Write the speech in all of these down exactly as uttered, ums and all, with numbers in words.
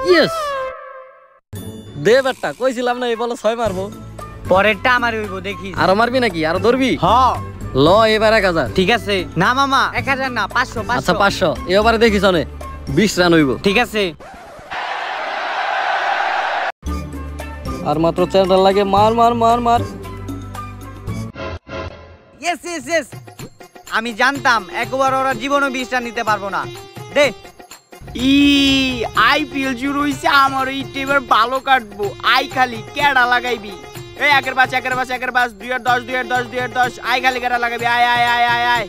Yes দে বেটা কইছিলাম না এই বল ছয় মারবো পরেরটা আমার হইব দেখি আর মারবি নাকি আর ধরবি হ্যাঁ ল এবার এক হাজার ঠিক আছে না মামা এক হাজার না পাঁচশো আচ্ছা পাঁচশো এবারে দেখিস অনে বিশ রান হইব ঠিক আছে আর মাত্র চার রান লাগে মার মার মার মার ইয়েস ইয়েস ইয়েস আমি জানতাম একবার ওরা জীবনও বিশ রান নিতে পারবো না দে ই আইপিএল শুরু হইছে আমার এই টিমের ভালো কাটবো আই খালি কেডা লাগাইবি এই একের পাঁচ একের পাঁচ একের পাঁচ দুই আর দশ দুই আর দশ দুই আর দশ আই খালি কেডা লাগাবি আয় আয় আয় আয় আয়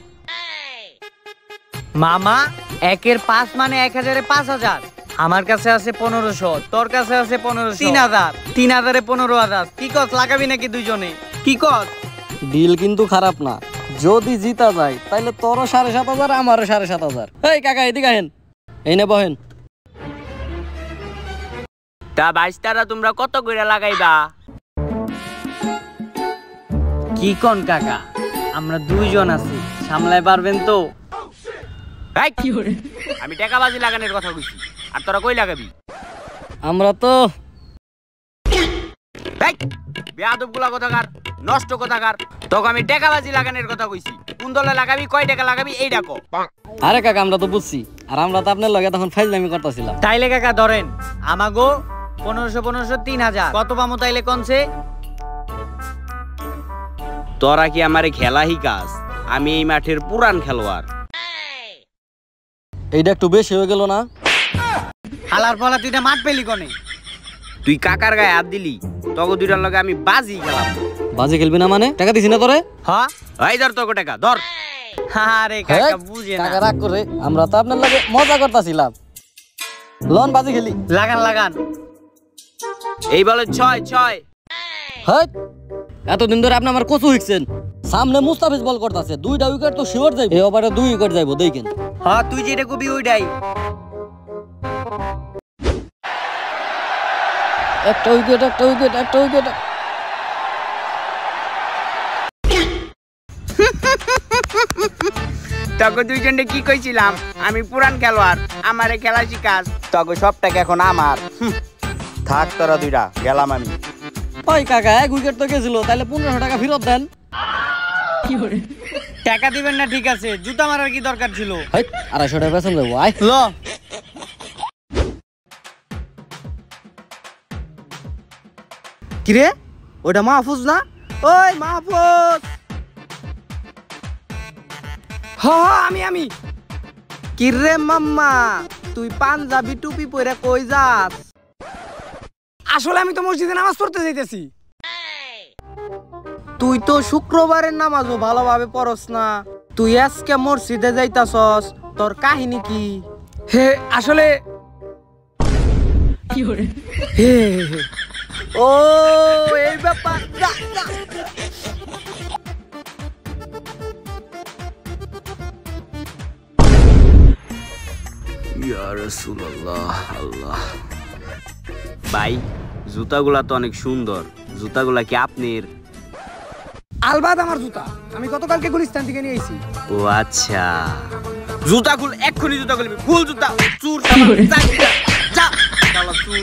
মামা একের পাঁচ মানে এক হাজারে পাঁচ হাজার আমার কাছে আছে পনেরোশো তোর কাছে আছে পনেরোশো তিন হাজার তিন হাজারে পনেরো হাজার কি কস লাগাবি নাকি দুইজনে কি কস ডিল কিন্তু খারাপ না যদি জিতা যায় তাহলে তোরও সাড়ে সাত হাজার আমারও সাড়ে সাত হাজার এই কাকা এদিকে আহেন এই নে বহেন তা বাইশটারা তোমরা কত করে লাগাইবা কি কোন কাকা আমরা দুইজন আছি সামলাই পারবেন তো আমি টাকাবাজি লাগানোর কথা কইছি আর তোরা কই লাগাবি আমরা তো বেয়াদবগুলা কথাকার নষ্ট কথাকার তোকে আমি টাকাবাজি লাগানোর কথা কইছি কোন দলে লাগাবি কয় টাকা লাগাবি এই ডাকো আরে কাকা আমরা তো বুঝছি আর আমরা তো আপনার লগে তখন ফাইজলামি করতেছিলাম তাইলে কাকা ধরেন আমাগো পনেরোশো পনেরোশো তিন হাজার কত পামো তাইলে কোনছে তোরা কি আমারে খেলা হিকাস আমি এই মাঠের পুরান খেলোয়াড় এইটা একটু বেশি হয়ে গেল না হালার ফলা তুই মাঠ পেলি কোনে তুই কাকার গায়ে হাত দিলি তগো দুইটার লগে আমি বাজি খেলাম বাজি খেলবি না মানে টাকা দিছি না তোরে হ্যাঁ এই ধর তোকে টাকা ধর আরে কাকা বুঝে না টাকা রাখ করে আমরা তো আপনার লগে মজা করতেছিলাম লন বাজি খেলি লাগান লাগান এই বলে ছয় ছয় হ্যাঁ এতদিন ধরে আপনি আমার কচু হিকছেন সামনে মুস্তাফিজ বল করতেছে দুইটা উইকেট তো শিওর যাইবে এই ওভারে দুই উইকেট যাইবো দেখেন হ্যাঁ তুই যেটা কবি ওইটাই একটা উইকেট একটা উইকেট একটা উইকেট তখন দুইজনে কি কইছিলাম আমি পুরান খেলোয়াড় আমারে খেলা শিখাস তখন সব টাকা এখন আমার থাক তোরা দুইটা গেলাম আমি ওই কাকা এক উইকেট তো গেছিল তাহলে পনেরোশো টাকা ফেরত দেন টাকা দিবেন না ঠিক আছে জুতা মারার কি দরকার ছিল আড়াইশো টাকা বেতন দেবো আয় ল কিরে ওটা মাহফুজ না ওই মাহফুজ হ্যাঁ আমি আমি কিরে মাম্মা তুই পাঞ্জাবি টুপি পরে কই যাস আসলে আমি তো মসজিদে নামাজ পড়তে যাইতেছি তুই তো শুক্রবারের নামাজও ভালোভাবে পড়স না তুই আজকে মসজিদে যাইতাছস তোর কাহিনী কি হে আসলে কি করে হে ও এই ব্যাপার ইয়া রাসূলুল্লাহ আল্লাহ ভাই জুতাগুলা তো অনেক সুন্দর জুতাগুলা কি আপনার আলবাদ আমার জুতা আমি গতকালকে গুলিস্তান থেকে নিয়ে আইছি ও আচ্ছা জুতা খুল এক্ষুনি জুতা খুলবি ফুল জুতা চুর যা শালা চুর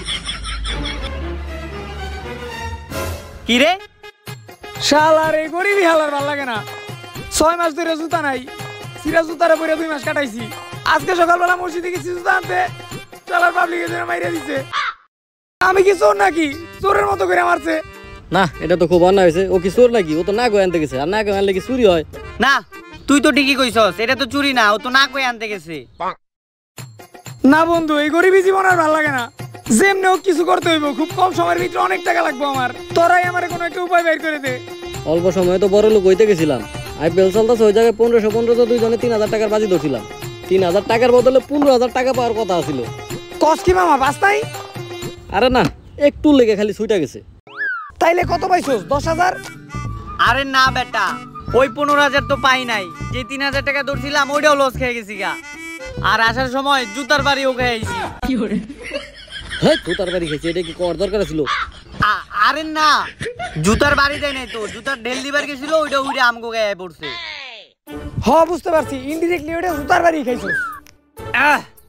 কি রে শালার এই গরিবি হালার ভাল লাগে না ছয় মাস ধরে জুতা নাই সিরা জুতারে পরে দুই মাস কাটাইছি আজকে সকালবেলা মসজিদে গেছি জুতা আনতে শালার পাবলিক এর মাইরা দিছে আমি কি চোর নাকি চোরের মতো করে মারছে না এটা তো খুব অন্যায় হয়েছে ও কি চোর নাকি ও তো না কই আনতে গেছে আর না কই আনলে কি চুরি হয় না তুই তো ঠিকই কইছস এটা তো চুরি না ও তো না কই আনতে গেছে না বন্ধু এই গরিবি জীবন আর ভালো লাগে না যেমনি হোক কিছু করতে হইব খুব কম সময়ের ভিতরে অনেক টাকা লাগবে আমার তোরাই আমারে কোনো একটা উপায় বের করে দে অল্প সময়ে তো বড় লোক হইতে গেছিলাম আইপিএল চলতেছে ওই জায়গায় পনেরোশো পনেরোশো দুইজনে তিন হাজার টাকার বাজি ধরছিলাম তিন হাজার টাকার বদলে পনেরো হাজার টাকা পাওয়ার কথা ছিল কস কি মামা বাস নাই আরে না একটু লেগে খালি ছুইটা গেছে তাইলে কত পাইছস দশ হাজার আরে না বেটা ওই পনেরো হাজার তো পাই নাই যে তিন হাজার টাকা ধরছিলাম ওইটাও লস খেয়ে গেছি গা আর আসার সময় জুতার বাড়িও খেয়ে আইছি কি করে হ্যাঁ জুতার বাড়ি খেয়েছি এটা কি কর দরকার ছিল আরে না জুতার বাড়ি দেয় নাই তো জুতার ঢেল দিবার গেছিল ওইটা উইটা আমগো গায়ে পড়ছে হ বুঝতে পারছি ইনডিরেক্টলি ওইটা জুতার বাড়ি খাইছস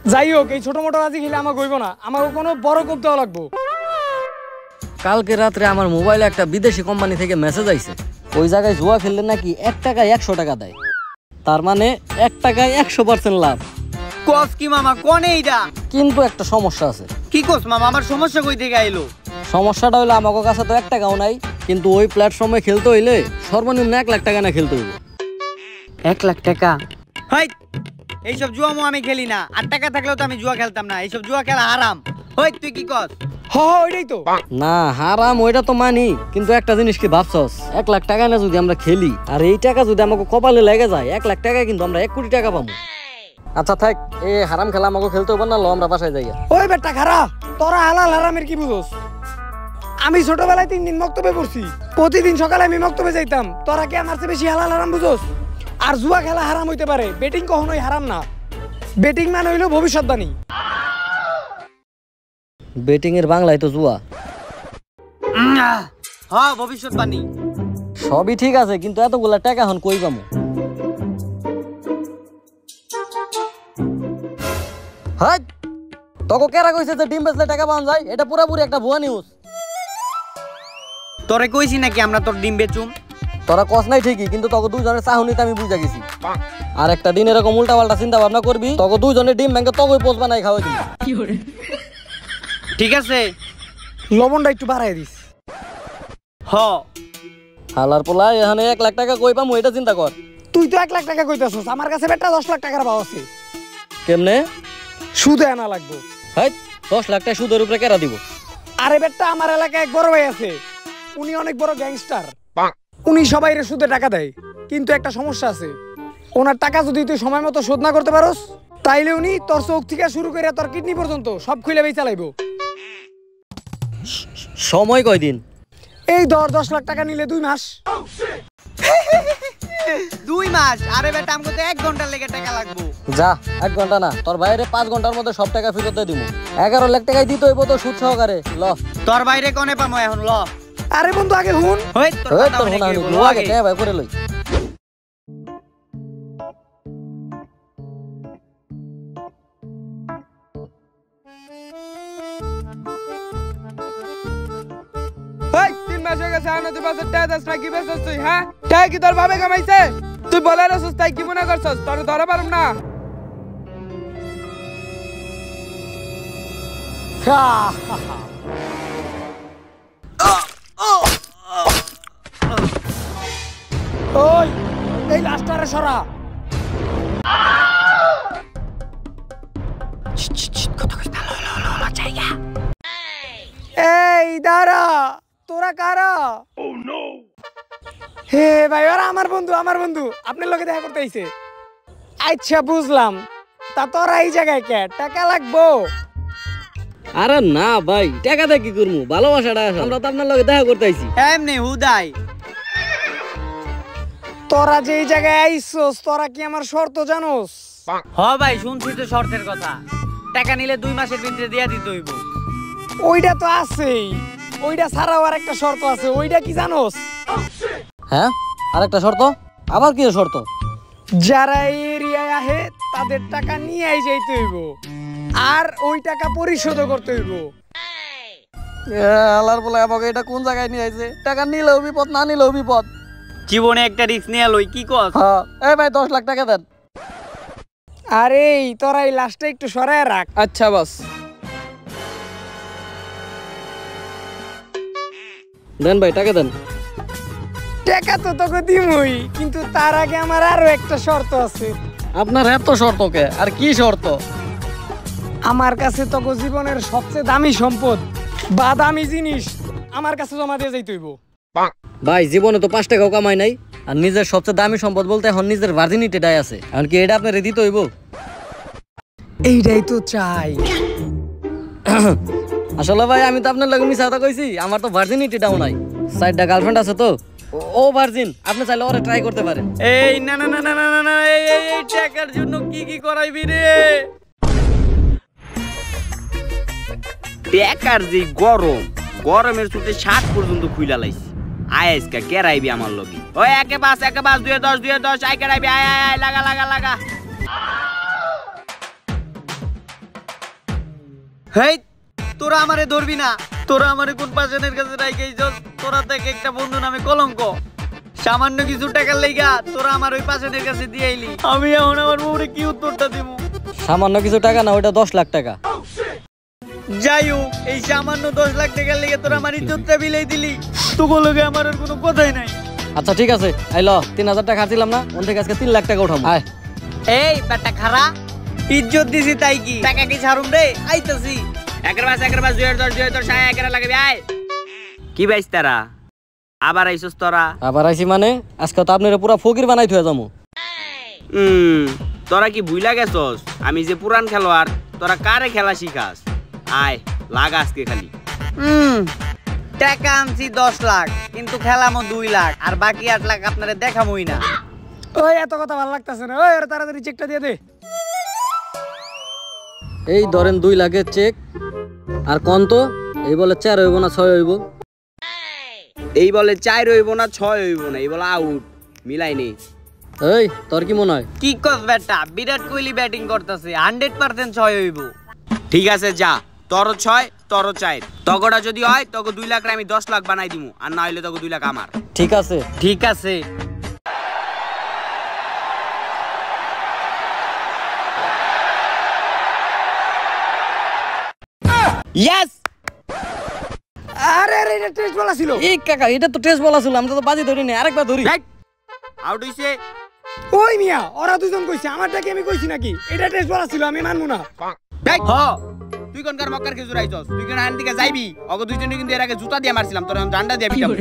যাই হোক, এই ছোট মোটো বাজি খেলে আমাকে হইব না, আমাকে কোনো বড় কোপ দেওয়া লাগবো। কালকে রাত্রে আমার মোবাইলে একটা বিদেশি কোম্পানি থেকে মেসেজ আইছে, ওই জায়গায় জুয়া খেললে নাকি এক টাকায় একশো টাকা দেয়। তার মানে এক টাকায় একশো পার্সেন্ট লাভ। কস কি মামা কোনে এইটা? কিন্তু একটা সমস্যা আছে। কি কস মামা, আমার সমস্যা কই থেকে আইলো? সমস্যাটা হইলো আমাকে কাছে তো এক টাকাও নাই, কিন্তু ওই প্ল্যাটফর্মে খেলতে হইলে সর্বনিম্ন এক লাখ টাকা না খেলতে হইব। এক লাখ টাকা? হাই, এইসব জুয়া মো আমি খেলি না, আর টাকা থাকলেও তো আমি জুয়া খেলতাম না। এইসব জুয়া খেলা হারাম। হই তুই কি কস? হ হ ওইটাই তো। না হারাম ওইটা তো মানি, কিন্তু একটা জিনিস কি ভাবছস, এক লাখ টাকা না যদি আমরা খেলি আর এই টাকা যদি আমাকে কপালে লেগে যায়, এক লাখ টাকায় কিন্তু আমরা এক কোটি টাকা পাবো। আচ্ছা থাক, এই হারাম খেলা আমাকে খেলতে হবে না, লো আমরা বাসায় যাই। ওই বেটা খারা, তোরা হালাল হারামের কি বুঝোস? আমি ছোটবেলায় তিন দিন মক্তবে পড়ছি, প্রতিদিন সকালে আমি মক্তবে যাইতাম। তোরা কি আমার চেয়ে বেশি হালাল হারাম বুঝোস? আর জুয়া খেলা হারাম হইতে পারে, বেটিং কখনোই হারাম না। বেটিং মানে হইলো ভবিষ্যৎবাণী। বেটিং এর বাংলায় তো জুয়া। হ্যাঁ ভবিষ্যৎবাণী। সবই ঠিক আছে, কিন্তু এতগুলা টাকা এখন কই পামু? হাই, তোকে কেরা কইছে যে ডিম বেচলে টাকা পাওয়া যায়? এটা পুরাপুরি একটা ভুয়া নিউজ। তোরে কইছি নাকি আমরা তোর ডিম বেচুম? তোরা কস নাই ঠিকই, কিন্তু তোকে দুইজনের চাহনিতে আমি বুঝা গেছি। আর একটা দিন এরকম উল্টা পাল্টা চিন্তা ভাবনা করবি, তোকে দুইজনের ডিম ব্যাংকে তোকে পোষ বানাই খাওয়াই দিবি। ঠিক আছে, লবণটা একটু বাড়াই দিস। হ হালার পোলা এখানে এক লাখ টাকা কই পামু এটা চিন্তা কর। তুই তো এক লাখ টাকা কইতাছস, আমার কাছে বেটা দশ লাখ টাকার ভাও আছে। কেমনে? সুদে আনা লাগবো। হাই, দশ লাখ টাকা সুদের উপরে কেরা দিব? আরে বেটা, আমার এলাকায় এক বড় ভাই আছে, উনি অনেক বড় গ্যাংস্টার। উনি সবাইরে সুদে টাকা দেয়, কিন্তু একটা সমস্যা আছে। ওনার টাকা যদি তুই সময় মতো শোধ না করতে পারোস, তাইলে উনি তোর চোখ থেকে শুরু করে তোর কিডনি পর্যন্ত সব খুলে বেই চালাইবো। সময় কয়দিন? এই ধর, দশ লাখ টাকা নিলে দুই মাস। দুই মাস? আরে বেটা আমাকে তো এক ঘন্টার লেগে টাকা লাগবো। যা, এক ঘন্টা না, তোর বাইরে পাঁচ ঘন্টার মধ্যে সব টাকা ফেরত দিব। এগারো লাখ টাকায় দিতে হইব তো সুদ সহকারে। ল তোর বাইরে কোনে পামো এখন? ল আরে বন্ধু আগে হুন। হই তোর এই কথা তোর অনেক মনে হইবো, হয় ল লো আগে আগে। টাকা ভাই করে লই। এই তিন মাস হয়ে গেছে, আনো তুই বাসের টাকা দাস না, কি বেচছস তুই? হ্যাঁ, টাকা কি তোর ভাবে কামাইছে? তুই বলে রাখছস, তাই কি মনে করছস তোর ধরা পারুম না? ওই এই লাস্টারে সরা। এই দাঁড়া, তোরা কারা? হে ভাই, ওরা আমার বন্ধু, আমার বন্ধু আপনার লোকে দেখা করতে আইছে। আচ্ছা বুঝলাম, তা তোরা এই জায়গায় কে? টাকা লাগবো? আরে না ভাই, টাকা দিয়ে কি করবো? ভালোবাসাটা আছে, আমরা তো আপনার লগে দেখা করতে আইছি। এমনি হুদাই। তোরা যে এই জায়গায় আইছস, তোরা কি আমার শর্ত জানোস? হ ভাই, শুনছি তো শর্তের কথা। টাকা নিলে দুই মাসের ভিতরে দিয়া দিতে হইব। ওইটা তো আছেই, ওইটা ছাড়াও আর একটা শর্ত আছে, ওইটা কি জানোস? হ্যাঁ, আরেকটা শর্ত? আবার কি শর্ত? যারা এই এরিয়ায় আহে তাদের টাকা নিয়ে যাইতে হইব, আর ওই টাকা পরিশোধ করতে হইব। আল্লাহর বলে আমাকে এটা কোন জায়গায় নিয়ে আইছে? টাকা নিলেও বিপদ, না নিলেও বিপদ। জীবনে একটা রিস্ক নিয়ে লই, কি কস? হ্যাঁ, এই ভাই দশ লাখ টাকা দেন। আরে তোরা এই লাস্টটা একটু সরায় রাখ। আচ্ছা বস। দেন ভাই, টাকা দেন। টাকা তো তোকে দিমই, কিন্তু তার আগে আমার আরো একটা শর্ত আছে। আপনার এত শর্ত কে? আর কি শর্ত? আমার কাছে তোকে জীবনের সবচেয়ে দামি সম্পদ বা দামি জিনিস আমার কাছে জমা দিয়ে যাইতে হইব। ভাই জীবনে তো পাঁচ টাকাও কামাই নাই, আর নিজের সবচেয়ে দামি সম্পদ বলতে এখন নিজের ভার্জিনিটিটাই আছে। এখন কি এটা আপনার দিতে হইব? এইটাই তো চাই। আসলে ভাই আমি তো আপনার লগে মিছা কথা কইছি, আমার তো ভার্জিনিটিটাও নাই। চারটা গার্লফ্রেন্ড আছে তো, ও ভার্জিন। আপনি চাইলে ওরে ট্রাই করতে পারেন। এই না না না না না না না, এই এই এই টাকার জন্য কি কি করাইবি রে? টাকার যে গরম, গরমের ছুটে ষাট পর্যন্ত খুইলা লাইছি। আয় আজকে কেরাইবি আমার লগে। ওই একে পাঁচ একে পাঁচ দুয়ে দশ দুয়ে দশ আয় কেরাইবি, আয় আয় আয় লাগা লাগা লাগা। হেই তোরা আমারে ধরবি না, তোরা আমারে কোন পাশানের কাছে রাইখাইছস? তোরা দেখ একটা বন্ধু নামে কলঙ্ক। সামান্য কিছু টাকার লাইগা তোরা আমার ওই পাশানের কাছে দিয়ে আইলি, আমি এখন আমার বউরে কি উত্তরটা দিব? সামান্য কিছু টাকা না, ওটা দশ লাখ টাকা। যাই হোক, এই সামান্য দশ লাখ টাকার লেগে তোরা আমার ইজ্জতটা বিলাই দিলি, তোকে লগে আমার আর কোনো কথাই নাই। আচ্ছা ঠিক আছে, আইলো তিন হাজার টাকা হারছিলাম না, ওন থেকে আজকে তিন লাখ টাকা উঠাম। আয় এই বেটা খারা, ইজ্জত দিছি তাই কি টাকা কি ছাড়ুম রে? আইতাছি একের বাস একের বাস দুই হাজার দশ দুই হাজার দশ একের লাগাবি। আয় কি বাইস তারা আবার আইসস? তোরা আবার আইছি মানে আজকে তো আপনারা পুরা ফকির বানাই থুয়ে যাবো। হুম, তোরা কি ভুইলা গেছস আমি যে পুরান খেলোয়াড়? তোরা কারে খেলা শিখাস? আয় লাগা আজকে খালি। হুম, টাকা আনছি দশ লাখ কিন্তু খেলামো দুই লাখ, আর বাকি আট লাখ আপনারা দেখামই না। ওই এত কথা ভালো লাগতেছে না, ওই ওরা তাড়াতাড়ি চেকটা দিয়ে দে। এই ধরেন দুই লাখের চেক। আর কোন তো এই বলে চার হইব না ছয় হইব? এই বলে চার হইব না ছয় হইব না, এই বলে আউট, মিলাই নেই। এই তোর কি মনে হয়? কি কস বেটা, বিরাট কোহলি ব্যাটিং করতেছে, হান্ড্রেড পার্সেন্ট ছয় হইব। ঠিক আছে যা, তোর ছয় তোর চার, তগটা যদি হয় তখন দুই লাখ আমি দশ লাখ বানাই দিমু, আর না হইলে তখন দুই লাখ আমার। ঠিক আছে ঠিক আছে। ইয়েস। আরে আরে এটা টেস্ট বলা ছিল। এই কাকা, এটা তো টেস্ট বলা ছিল, আমরা তো বাজি ধরি নি, আরেকবার ধরি। আউট হইছে। ওই মিয়া, ওরা দুজন কইছে, আমারটাকে আমি কইছি নাকি? এটা টেস্ট বলা ছিল, আমি মানবো না। দেখ হ, তুই কোনকার মক্কার খেজুর আইছস? তুই কোন হান দিকে যাইবি? অগ দুইজনে কিন্তু এর আগে জুতা দিয়ে মারছিলাম, তোর এখন ডান্ডা দিয়ে পিটাবো।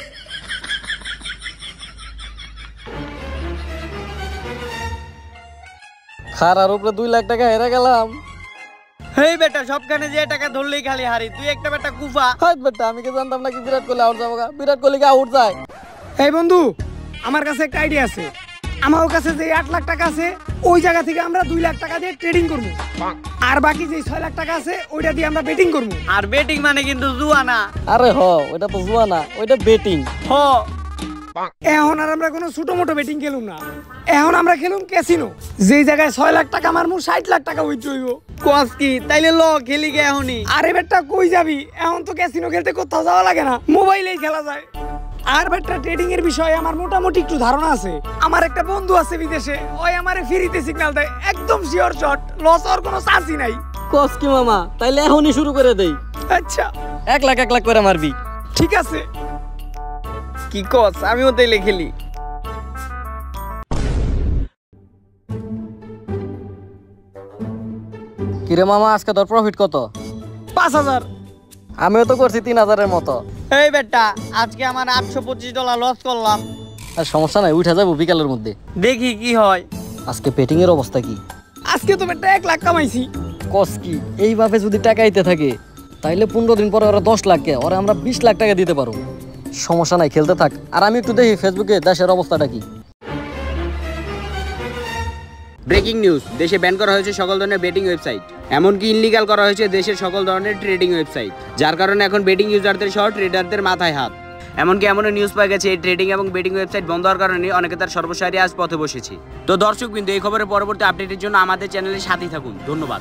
খারার উপরে দুই লাখ টাকা হেরে গেলাম। হেই বেটা, সবখানে যে টাকা ধরলেই খালি হারি, তুই একটা বেটা কুফা। হাই বেটা, আমি কি জানতাম নাকি বিরাট কোহলি আউট যাবো? বিরাট কোহলি আউট যায়? এই বন্ধু, আমার কাছে একটা আইডিয়া আছে। আমার কাছে যে আট লাখ টাকা আছে, ওই জায়গা থেকে আমরা দুই লাখ টাকা দিয়ে ট্রেডিং করবো, আর বাকি যে ছয় লাখ টাকা আছে ওইটা দিয়ে আমরা বেটিং করবো। আর বেটিং মানে কিন্তু জুয়া না। আরে হ, ওইটা তো জুয়া না, ওইটা বেটিং। হ, এখন আর আমরা কোনো ছোট মোটো বেটিং খেলুম না, এখন আমরা খেলুম ক্যাসিনো। যেই জায়গায় ছয় লাখ টাকা মারমু, ষাট লাখ টাকা উইথড্র হইব। কস কি? তাইলে ল খেলি গে এখনই। আরে বেটা কই যাবি? এখন তো ক্যাসিনো খেলতে কোথাও যাওয়া লাগে না, মোবাইলেই খেলা যায়। আর বেটা ট্রেডিং এর বিষয়ে আমার মোটামুটি একটু ধারণা আছে। আমার একটা বন্ধু আছে বিদেশে, ওই আমারে ফ্রিতে সিগন্যাল দেয়, একদম শিওর শট, লস হওয়ার কোনো চান্সই নাই। কস কি মামা, তাইলে এখনই শুরু করে দেই। আচ্ছা এক লাখ এক লাখ করে মারবি। ঠিক আছে। কি কস? আমিও তাইলে খেলি। কিরে মামা, আজকে তোর প্রফিট কত? পাঁচ হাজার। আমিও তো করছি তিন হাজারের মতো। এই বেটা, আজকে আমার আটশো পঁচিশ ডলার লস করলাম। আর সমস্যা নাই, উঠে যাবো বিকালের মধ্যে। দেখি কি হয়। আজকে পেটিং এর অবস্থা কি? আজকে তো বেটা এক লাখ কামাইছি। কস কি? এইভাবে যদি টাকা আইতে থাকে তাইলে পনেরো দিন পরে ওরা দশ লাখ কে, ওরা আমরা বিশ লাখ টাকা দিতে পারবো। সমস্যা নাই, খেলতে থাক। আর আমি একটু দেখি ফেসবুকে দেশের অবস্থাটা কি। ব্রেকিং নিউজ, দেশে ব্যান করা হয়েছে সকল ধরনের বেটিং ওয়েবসাইট, এমনকি ইনলিগাল করা হয়েছে দেশের সকল ধরনের ট্রেডিং ওয়েবসাইট, যার কারণে এখন বেটিং ইউজারদের সহ ট্রেডারদের মাথায় হাত। এমনকি এমনও নিউজ পাওয়া গেছে এই ট্রেডিং এবং বেটিং ওয়েবসাইট বন্ধ হওয়ার কারণে অনেকে তার সর্বসারি আজ পথে বসেছে। তো দর্শক বিন্দু, এই খবরের পরবর্তী আপডেটের জন্য আমাদের চ্যানেলের সাথেই থাকুন। ধন্যবাদ।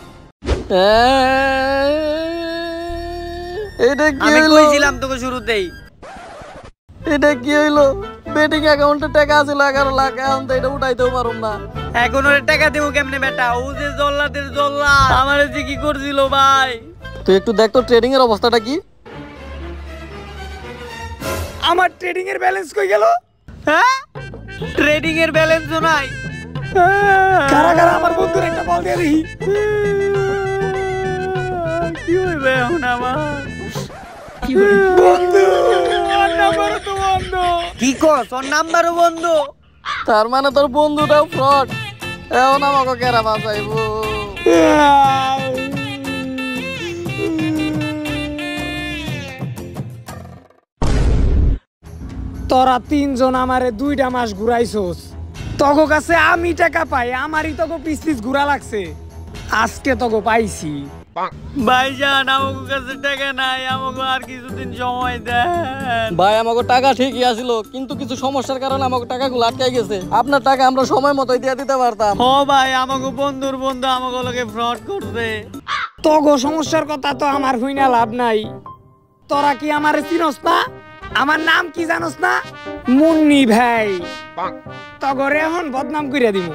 এটা কি আমি হইলো? কইছিলাম তোকে শুরুতেই। এটা কি হইলো? বেটিং অ্যাকাউন্টে টাকা আছিল এগারো লাখ, এখন তো এটা উঠাইতেও পারুম না। এখন ওর টাকা দেবো কেমনে বেটা? ও যে জল্লাদের জল্লা আমার যে কি করছিল ভাই। তুই একটু দেখ তো ট্রেডিং এর অবস্থাটা কি। আমার ট্রেডিং এর ব্যালেন্স কই গেল? হ্যাঁ, ট্রেডিং এর ব্যালেন্সও নাই। কারা কারা আমার বন্ধুর একটা কল দিয়ে দেখি। কি হইবে এখন আমার? বন্ধু, ওর নাম্বারও তো বন্ধ। কি কস? ওর নাম্বারও বন্ধ? তার মানে তোর বন্ধুটাও ফ্রড। এখন আমাকে কেরা বাঁচাইব? তোরা তিনজন আমারে দুইটা মাস ঘুরাইছস, তগো কাছে আমি টাকা পাই, আমারই তগো পিস পিস ঘুরা লাগছে। আজকে তগো পাইছি। ভাইজান, আমাকে কাছে টাকা নাই, আমাকে আর কিছুদিন সময় দেন। ভাই, আমাকে টাকা ঠিকই আসিল, কিন্তু কিছু সমস্যার কারণে আমাকে টাকাগুলো আটকাই গেছে। আপনার টাকা আমরা সময় মতো দিয়ে দিতে পারতাম। ও ভাই, আমাকে বন্ধুর বন্ধু আমাকে লোকে ফ্রড করছে। তগো সমস্যার কথা তো আমার হইনা লাভ নাই। তোরা কি আমার চিনস না? আমার নাম কি জানোস না? মুন্নি ভাই। তগরে এখন বদনাম কইরা দিমু।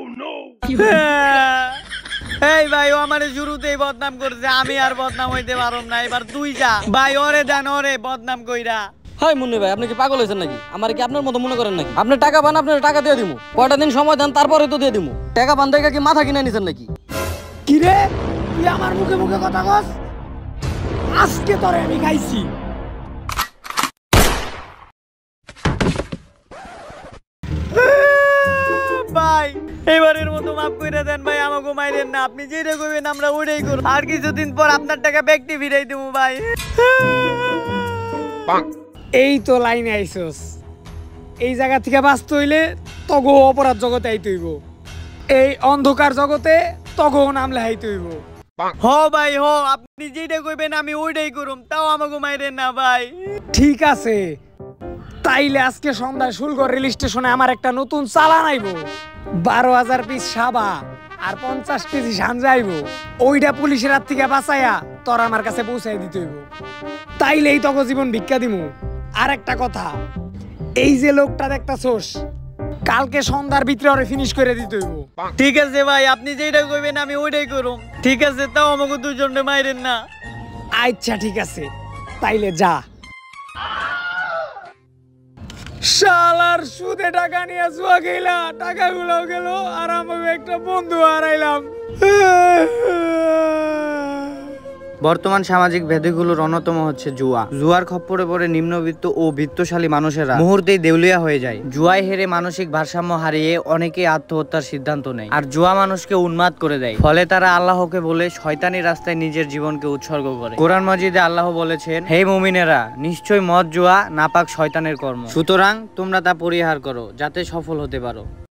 এই ভাই ও আমারে শুরুতেই বদনাম করছে, আমি আর বদনাম হইতে পারম না, এবার তুই যা ভাই, ওরে দেন ওরে বদনাম কইরা। হাই মুন্নি ভাই, আপনি কি পাগল হয়েছেন নাকি? আমার কি আপনার মতো মনে করেন নাকি? আপনি টাকা পান, আপনার টাকা দিয়ে দিমু। কয়টা দিন সময় দেন, তারপরে তো দিয়ে দিমু। টাকা পান দেখে কি মাথা কিনে নিছেন নাকি? কি রে, তুই আমার মুখে মুখে কথা কস? আজকে তোরে আমি খাইছি। ভাই এবারের মতো মাফ করে দেন ভাই, আমাকে মাইরেন না। আপনি যেটা কইবেন আমরা ওইটাই করব, আর কিছুদিন পর আপনার টাকা ব্যক্তি ফিরাই দেবো ভাই। এই তো লাইনে আইসস। এই জায়গা থেকে বাঁচতে হইলে তগো অপরাধ জগতে আইতে হইব। এই অন্ধকার জগতে তগো নাম লেহাইতে হইব। হ ভাই হ, আপনি যেটা কইবেন আমি ওইটাই করুম, তাও আমাকে মাইরেন না ভাই। ঠিক আছে, তাইলে আজকে সন্ধ্যায় শুলগড় রেল স্টেশনে আমার একটা নতুন চালান আইব। বারো হাজার পিস সাবা আর পঞ্চাশ কেজি সাঞ্জা আইব। ওইটা পুলিশের হাত থেকে বাঁচাইয়া তোর আমার কাছে পৌঁছাই দিতে হইব। তাইলেই তগো জীবন ভিক্ষা দিমু। আর একটা কথা, এই যে লোকটা দেখতাছোস, কালকে সন্ধ্যার ভিতরে ওরে ফিনিশ করে দিতে হইব। ঠিক আছে ভাই, আপনি যেটা কইবেন আমি ওইটাই করুম। ঠিক আছে, তাও আমাকে দুজনে মাইরেন না। আচ্ছা ঠিক আছে, তাইলে যা। শালার সুদে টাকা নিয়ে জুয়া খেলা, টাকাগুলো গেল আর আমি একটা বন্ধু হারাইলাম। বর্তমান সামাজিক ব্যাধিগুলোর অন্যতম হচ্ছে জুয়া। জুয়ার খপ্পরে পড়ে নিম্নবিত্ত ও বিত্তশালী মানুষেরা মুহূর্তেই দেউলিয়া হয়ে যায়। জুয়ায় হেরে মানসিক ভারসাম্য হারিয়ে অনেকেই আত্মহত্যার সিদ্ধান্ত নেয়, আর জুয়া মানুষকে উন্মাদ করে দেয়। ফলে তারা আল্লাহকে বলে শয়তানি রাস্তায় নিজের জীবনকে উৎসর্গ করে। কোরআন মাজিদে আল্লাহ বলেছেন, হে মুমিনেরা, নিশ্চয় মদ জুয়া নাপাক শয়তানের কর্ম, সুতরাং তোমরা তা পরিহার করো যাতে সফল হতে পারো।